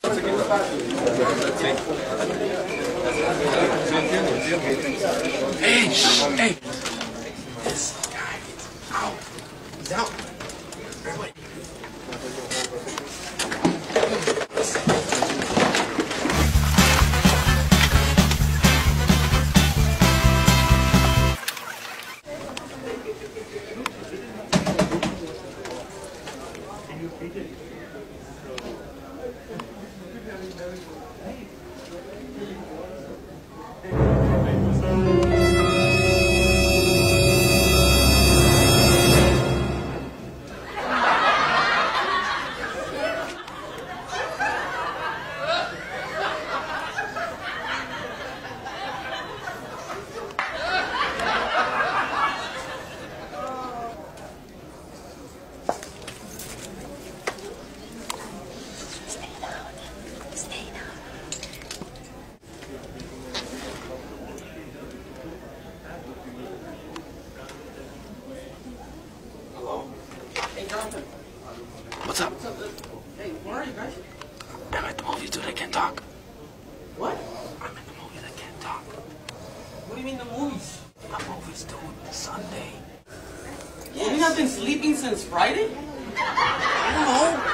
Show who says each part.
Speaker 1: Hey, shh, hey. This guy is out. He's out. Everybody. What's up?
Speaker 2: Hey, where are you guys?
Speaker 1: I'm at the movies, dude. I can't talk.
Speaker 2: What?
Speaker 1: I'm at the movies. I can't talk.
Speaker 2: What do you mean the movies?
Speaker 1: The movies, dude. Sunday.
Speaker 2: Yes. You have been sleeping since Friday?
Speaker 1: I don't know.